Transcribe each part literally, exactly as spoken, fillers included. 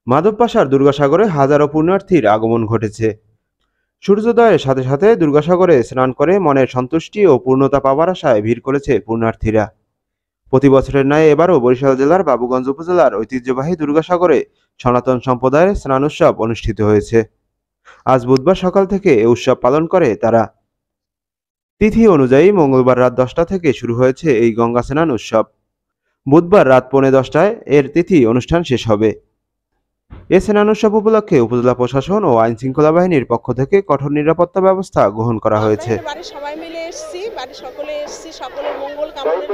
মাধবপাশার দুর্গাসাগরে হাজারো পুণ্যার্থীর আগমন ঘটেছে। সূর্যোদয়ের সাথে সাথে দুর্গাসাগরে স্নান করে মনের সন্তুষ্টি ও পূর্ণতা পাবার আশায় ভিড় করেছে পুণ্যার্থীরা। প্রতি বছরের ন্যায় এবারও বরিশাল জেলার বাবুগঞ্জ উপজেলার ঐতিহ্যবাহী দুর্গাসাগরে সনাতন সম্প্রদায়ের স্নান উৎসব অনুষ্ঠিত হয়েছে। আজ বুধবার সকাল থেকে এ উৎসব পালন করে তারা। তিথি অনুযায়ী মঙ্গলবার রাত দশটা থেকে শুরু হয়েছে এই গঙ্গা স্নান উৎসব। বুধবার রাত পৌনে দশটায় এর তিথি অনুষ্ঠান শেষ হবে। এ স্নান উৎসব উপলক্ষে উপজেলা প্রশাসন ও আইন শৃঙ্খলা বাহিনীর পক্ষ থেকে কঠোর নিরাপত্তা ব্যবস্থা গ্রহণ করা হয়েছে। বাড়ির সবাই মিলে এসেছি, বাড়ির সকলে এসেছি, সকলের মঙ্গল কামনার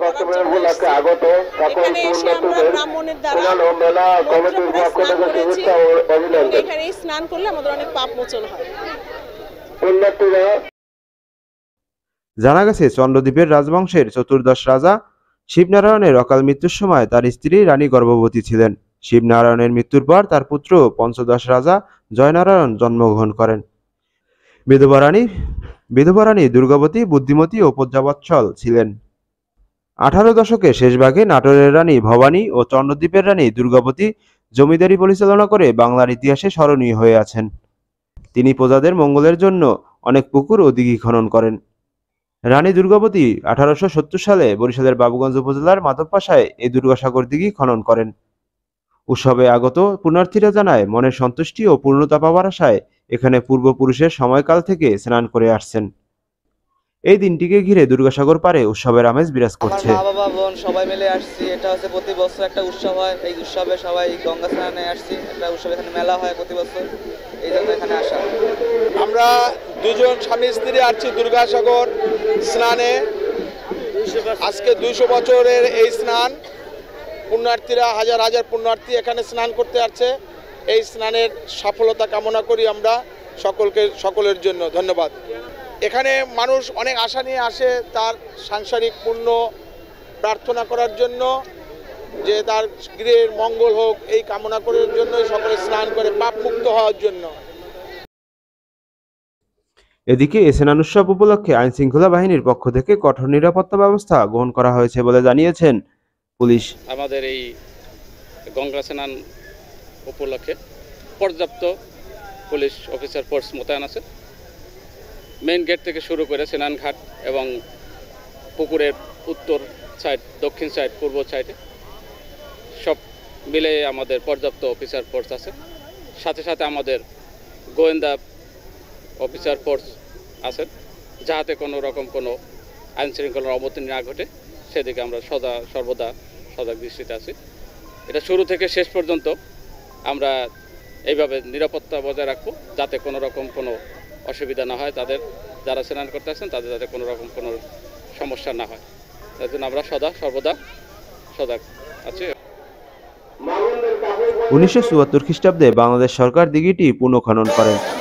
এখানে এসে আমরা ব্রাহ্মণের দ্বারা স্নান করেছি। এখানে স্নান করলে আমাদের অনেক পাপ মোচন হয়। জানা গেছে চন্দ্রদ্বীপের রাজবংশের চতুর্দশ রাজা শিবনারায়ণের অকাল মৃত্যুর সময় তার স্ত্রী রানী গর্ভবতী ছিলেন। শিবনারায়ণের মৃত্যুর পর তার পুত্র পঞ্চদশ রাজা জয়নারায়ণ জন্মগ্রহণ করেন। বিধবা রানী বিধবা রানী দুর্গাবতী বুদ্ধিমতী ও প্রজ্ঞাবৎসল ছিলেন। আঠারো দশকের শেষ ভাগে নাটোরের রানী ভবানী ও চন্দ্রদ্বীপের রানী দুর্গাবতী জমিদারি পরিচালনা করে বাংলার ইতিহাসে স্মরণীয় হয়ে আছেন। তিনি প্রজাদের মঙ্গলের জন্য অনেক পুকুর ও দিঘি খনন করেন। রানী দুর্গাবতী আঠারোশো সত্তর সালে বরিশালের বাবুগঞ্জ উপজেলার মাধবপাশায় এই দুর্গাসাগর দিঘি খনন করেন। উৎসবে আগত পুণ্যার্থীরা জানায় মনের সন্তুষ্টি ও পূর্ণতা পাওয়ার আশায় এখানে পূর্বপুরুষের সময়কাল থেকে স্নান করে আসছেন। এই দিনটিকে ঘিরে দুর্গাসাগর পারে উৎসবের আমেজ বিরাজ করছে। মা বাবা বোন সবাই মিলে আসছি। এটা হচ্ছে প্রতি বছর একটা উৎসব হয়। এই উৎসবে সবাই গঙ্গা স্নানে আসছি। একটা উৎসব এখানে মেলা হয় প্রতি বছর, এই জন্য এখানে আসা। আমরা দুজন স্বামী স্ত্রী আসছি দুর্গাসাগর স্নানে। আজকে দুইশো বছরের এই স্নান, পুণ্যার্থীরা হাজার হাজার পুণ্যার্থী এখানে স্নান করতে আসছে। এই স্নানের সফলতা কামনা করি আমরা সকলকে, সকলের জন্য ধন্যবাদ। এখানে মানুষ অনেক আশা নিয়ে আসে তার সাংসারিক পুণ্য প্রার্থনা করার জন্য, যে তার গৃহের মঙ্গল হোক এই কামনা করার জন্যই সকলে স্নান করে পাপ মুক্ত হওয়ার জন্য। এদিকে এ স্নান উৎসব উপলক্ষে আইন শৃঙ্খলা বাহিনীর পক্ষ থেকে কঠোর নিরাপত্তা ব্যবস্থা গ্রহণ করা হয়েছে বলে জানিয়েছেন পুলিশ। আমাদের এই গঙ্গা স্নান উপলক্ষে পর্যাপ্ত পুলিশ অফিসার ফোর্স মোতায়েন আছে। মেইন গেট থেকে শুরু করে স্নানঘাট এবং পুকুরের উত্তর সাইড, দক্ষিণ সাইড, পূর্ব সাইডে সব মিলে আমাদের পর্যাপ্ত অফিসার ফোর্স আছে। সাথে সাথে আমাদের গোয়েন্দা অফিসার ফোর্স আছে, যাতে কোনো রকম কোনো আইন শৃঙ্খলার অবনতি না ঘটে সেদিকে আমরা সদা সর্বদা সজাগ দৃষ্টিতে আছি। এটা শুরু থেকে শেষ পর্যন্ত আমরা এইভাবে নিরাপত্তা বজায় রাখবো, যাতে কোনো রকম কোনো অসুবিধা না হয়, তাদের যারা স্নান করতে আসছেন তাদের যাতে কোনো রকম কোনো সমস্যা না হয়, তার জন্য আমরা সদা সর্বদা সজাগ আছি। উনিশশো চুয়াত্তর খ্রিস্টাব্দে বাংলাদেশ সরকার দিঘিটি পুনঃখনন করেন।